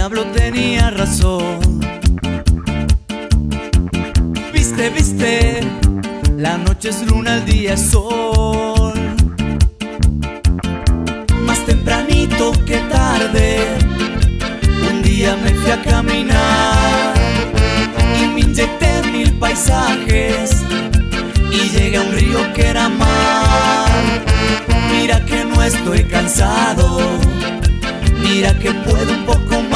diablo tenía razón. Viste, viste, la noche es luna, el día es sol. Más tempranito que tarde, un día me fui a caminar y me inyecté 1000 paisajes y llegué a un río que era mar. Mira que no estoy cansado, mira que puedo un poco más.